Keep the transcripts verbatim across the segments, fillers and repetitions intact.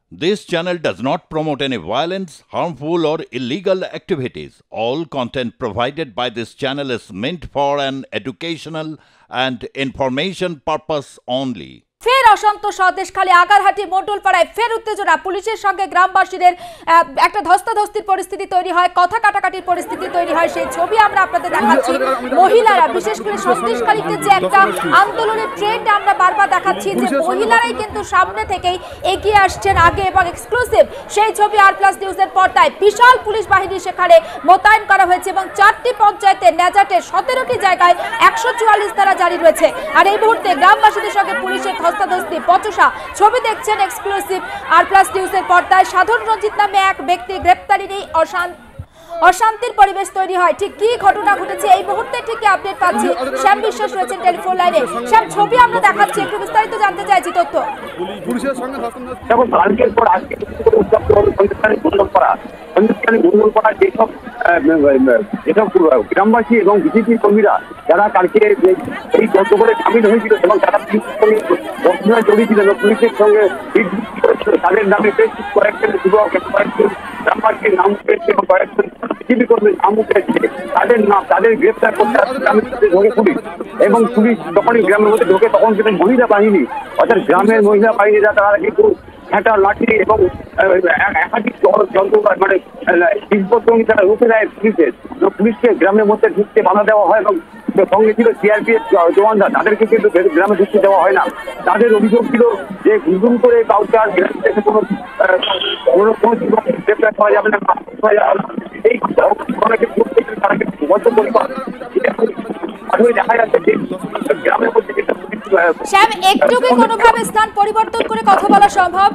This channel does not promote any violence, harmful or illegal activities. All content provided by this channel is meant for an educational and information purpose only. ফের অশান্ত সন্দেশখালী আগারহাটি মন্ডলপাড়ায় ফের উত্তেজনা পুলিশের সঙ্গে গ্রামবাসীদের একটা ধস্তাধস্তির পরিস্থিতি তৈরি হয়, কথা কাটাকাটির পরিস্থিতি তৈরি হয়। সেই ছবি আমরা আপনাদের দেখাচ্ছি। মহিলারা বিশেষ করে সন্দেশখালীতে যে একটা আন্দোলনের ট্রেন্ড আমরা বারবার দেখাচ্ছি যে মহিলারাই কিন্তু সামনে থেকেই এগিয়ে আসছেন আগে এবং এক্সক্লুসিভ সেই ছবি আর প্লাস নিউজের পর্দায়। বিশাল পুলিশ বাহিনী সেখানে মোতায়েন করা হয়েছে এবং চারটি পঞ্চায়েতে নেজাটের সতেরোটি জায়গায় একশো চুয়াল্লিশ ধারা জারি রয়েছে। আর এই মুহূর্তে গ্রামবাসীদের সঙ্গে পুলিশের ধস্তাধস্তি বচসা ছবি দেখছেন এক্সক্লুসিভ আর প্লাস নিউজের পর্দায়। সাধারণ রঞ্জিত নামে এক ব্যক্তি গ্রেপ্তারি নেই, অশান্ত অশান্তির পরিবেশ তৈরি হয়। ঠিক কি ঘটনা ঘটেছে এই মুহূর্তে ঠিক আপডেট পাচ্ছি। শ্যাম বিশ্বাস রয়েছেন টেলিফোন লাইনে। শ্যাম, ছবি আমরা দেখাচ্ছি, একটু বিস্তারিত জানতে চাইছি তথ্য। পুলিশের সঙ্গে দেখো কালকের পর আজকে উত্তপ্ত সন্দেশখালী মন্ডলপাড়া সন্দেশখালী মন্ডলপাড়া যেসব যেসব গ্রামবাসী এবং বিজেপি কর্মীরা যারা কালকে এই যজ্ঞ করে সামিল হয়েছিল এবং তারা পুলিশের সঙ্গে বর্তমানে জড়িয়ে ছিলেন পুলিশের সঙ্গে তাদের নামে বেশ কয়েকজন যুবক কয়েকজন গ্রামবাসীর নাম উঠেছে এবং কয়েকজন বিজেপি কর্মীর নাম উঠেছে তাদের নাম তাদের গ্রেপ্তার করতে গ্রামের ঢোকে পুলিশ এবং পুলিশ যখনই গ্রামের মধ্যে ঢোকে তখন কিন্তু মহিলা বাহিনী অর্থাৎ গ্রামের মহিলা বাহিনীরা তারা কিন্তু একটা লাঠি এবং একাধিক যন্ত্র মানে জিনিসপত্র তারা রুখে দেয় পুলিশের পুলিশকে গ্রামের মধ্যে ঢুকতে বাধা দেওয়া হয় এবং সঙ্গে ছিল সিআরপিএফ জওয়ানরা তাদেরকে কিন্তু গ্রামে ঢুকতে দেওয়া হয় না। তাদের অভিযোগ ছিল যে ঘুম করে কাউকে আর গ্রাম থেকে কোনো কোনো কোনো যুবক গ্রেপ্তার করা যাবে না, এই তারা কিন্তু বদ্ধ পরিবার দেখা যাচ্ছে যে গ্রামের মধ্যে যেটা শ্যাম, একটু কি কোনোভাবে স্থান পরিবর্তন করে কথা বলা সম্ভব?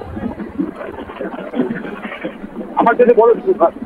আমার জন্য বলো।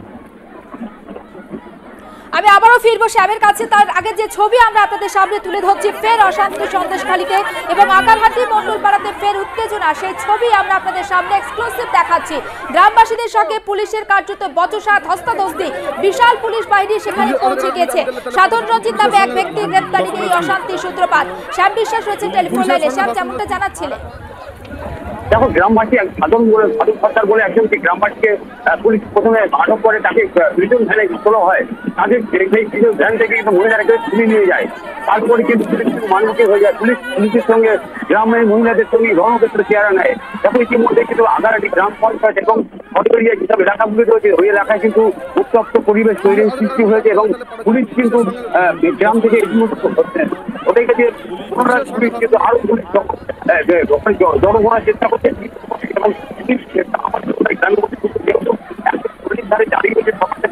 আমি আবারও ফিরবো শ্যামের কাছে। তার আগে যে ছবি আমরা আপনাদের সামনে তুলে ধরছি ফের অশান্ত সন্দেশখালীতে এবং আগারহাটি মন্ডলপাড়াতে ফের উত্তেজনা, সেই ছবি আমরা আপনাদের সামনে এক্সক্লুসিভ দেখাচ্ছি। গ্রামবাসীদের সঙ্গে পুলিশের কার্যত বচসা ধস্তাধস্তি, বিশাল পুলিশ বাহিনী সেখানে পৌঁছে গিয়েছে। সাধারণ রঞ্জিত নামে এক ব্যক্তি গ্রেপ্তারি নিয়ে অশান্তির সূত্রপাত। শ্যাম বিশ্বাস রয়েছে টেলিফোন লাইনে। শ্যাম, যেমনটা জানাচ্ছিলেন দেখো গ্রামবাসী সাধারণ বলে সাধু সরকার বলে একজনকে গ্রামবাসীকে পুলিশ প্রথমে আটক করে তাকে প্রিজন ভ্যানে তোলা হয়। তাদের সেই প্রিজন ভ্যান থেকে কিন্তু মহিলারাকে তুলে নিয়ে যায়। তারপরে কিন্তু পুলিশ মানুষকে হয়ে যায়। পুলিশ পুলিশের সঙ্গে গ্রামের মহিলাদের সঙ্গে রণক্ষেত্রে চেহারা নেয়। দেখো ইতিমধ্যে কিন্তু আগারহাটি গ্রাম পঞ্চায়েত এবং হটগড়িয়া যেসব এলাকাগুলি রয়েছে ওই এলাকায় কিন্তু উত্তপ্ত পরিবেশ তৈরির সৃষ্টি হয়েছে এবং পুলিশ কিন্তু গ্রাম থেকে ওদের কাছে পুনরায় পুলিশ কিন্তু আরো পুলিশ জড়ো করার চেষ্টা করছে এবং গ্রামের মধ্যে পুলিশ ধারে চালিয়ে গেছে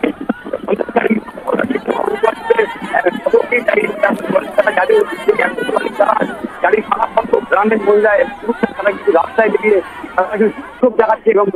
গ্রামের মহিলায় তারা কিন্তু রাস্তায় বেরিয়ে তারা কিন্তু দেখাচ্ছে এবং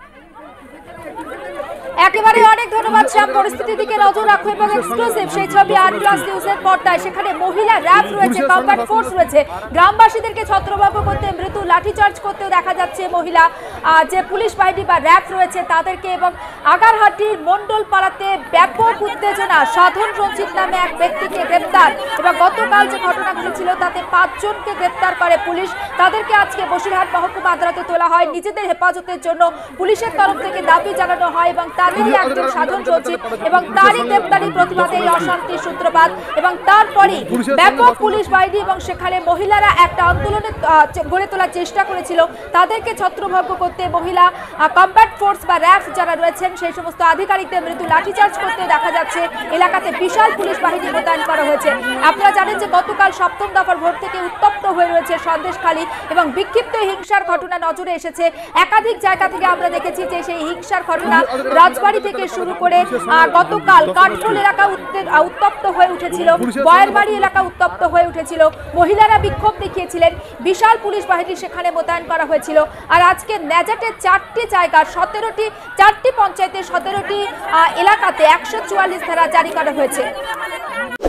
একেবারে অনেক ধন্যবাদ শ্যাম। পরিস্থিতির দিকে নজর রাখো এবং এক্সক্লুসিভ সেই ছবি আর প্লাস নিউজের পর্দায়। সেখানে মহিলা র্যাব রয়েছে, কমব্যাট ফোর্স রয়েছে, গ্রামবাসীদেরকে ছত্রভঙ্গ করতে মৃত্যু লাঠিচার্জ করতেও দেখা যাচ্ছে মহিলা যে পুলিশ বাহিনী বা র্যাব রয়েছে তাদেরকে। এবং আগারহাটির মন্ডলপাড়াতে ব্যাপক উত্তেজনা, সাধারণ রঞ্জিত নামে এক ব্যক্তিকে গ্রেপ্তার এবং গতকাল যে ঘটনা ঘটেছিল তাতে পাঁচজনকে গ্রেপ্তার করে পুলিশ। তাদেরকে আজকে বসিরহাট মহকুমা আদালতে তোলা হয়। নিজেদের হেফাজতের জন্য পুলিশের তরফ থেকে দাবি জানানো হয় এবং তাদেরই একজন সাধারণ সচিব এবং তারই গ্রেপ্তারির প্রতিবাদে এই অশান্তির সূত্রপাত এবং তারপরে ব্যাপক পুলিশ বাহিনী এবং সেখানে মহিলারা একটা আন্দোলনে গড়ে তোলার চেষ্টা করেছিল। তাদেরকে ছত্রভঙ্গ করতে মহিলা কমব্যাট ফোর্স বা র্যাব যারা রয়েছেন সেই সমস্ত আধিকারিকদের মৃত্যু লাঠিচার্জ করতে দেখা যাচ্ছে। এলাকাতে বিশাল পুলিশ বাহিনী মোতায়েন করা হয়েছে। আপনারা জানেন যে গতকাল সপ্তম দফার ভোট থেকে উত্তপ্ত হয়ে রয়েছে সন্দেশখালী এবং বিক্ষিপ্ত হিংসার ঘটনা নজরে এসেছে। একাধিক জায়গা থেকে আমরা দেখেছি যে সেই হিংসার ঘটনা রাজবাড়ি থেকে শুরু করে গতকাল কাঠফুল এলাকা উত্তপ্ত হয়ে উঠেছিল, বয়ারবাড়ি এলাকা উত্তপ্ত হয়ে উঠেছিল। মহিলারা বিক্ষোভ দেখিয়েছিলেন, বিশাল পুলিশ বাহিনী সেখানে মোতায়েন করা হয়েছিল। আর আজকে নেজাটের চারটি জায়গার সতেরোটি চারটি পঞ্চায়েতের সতেরোটি এলাকাতে একশো চুয়াল্লিশ ধারা জারি করা হয়েছে।